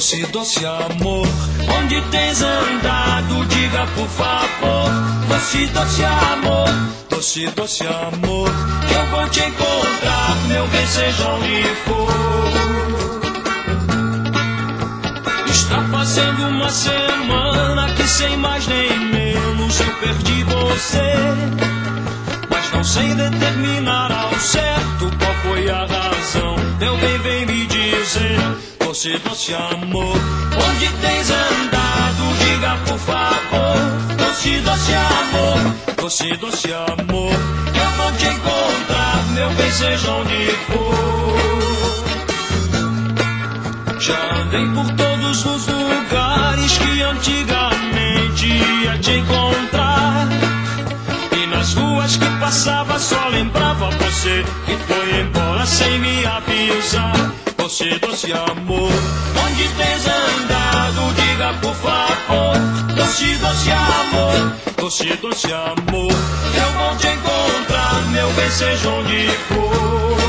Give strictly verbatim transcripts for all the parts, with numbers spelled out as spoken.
Doce, doce amor, onde tens andado, diga por favor. Doce, doce amor, doce, doce amor, que eu vou te encontrar, meu bem, seja onde for. Está fazendo uma semana que sem mais nem menos eu perdi você, mas não sei determinar ao certo qual foi a razão. Meu bem, vem me dizer. Doce, doce amor, onde tens andado, diga por favor. Doce, doce amor, doce, doce amor, que eu vou te encontrar, meu bem, seja onde for. Já andei por todos os lugares que antigamente ia te encontrar, e nas ruas que passava só lembrava você, que foi embora sem me avisar. Doce, doce amor, onde tens andado, diga por favor. Doce, doce amor, doce, doce amor, eu vou te encontrar, meu bem, seja onde for.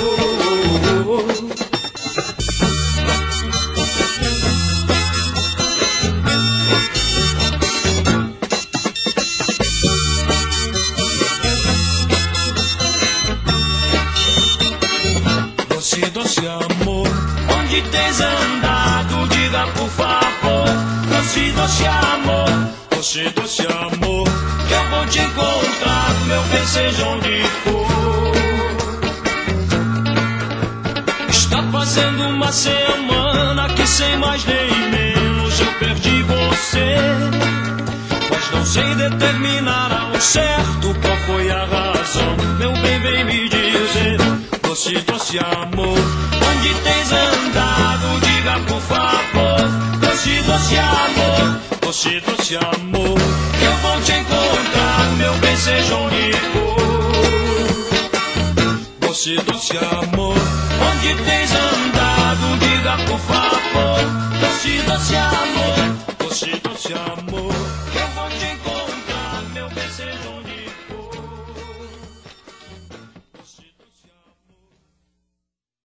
Doce, doce amor, onde tens andado, diga por favor. Doce, doce amor, doce, doce amor, que eu vou te encontrar, meu bem, seja onde for. Está fazendo uma semana que sem mais nem menos eu perdi você, mas não sei determinar ao certo qual foi a razão. Meu bem, vem me dizer. Doce, doce amor, onde tens andado, diga por favor. Doce, doce amor, doce, doce amor, que eu vou te encontrar, meu bem, seja onde for. Doce, doce amor, onde tens andado, diga por favor. Doce, doce amor, doce, doce amor.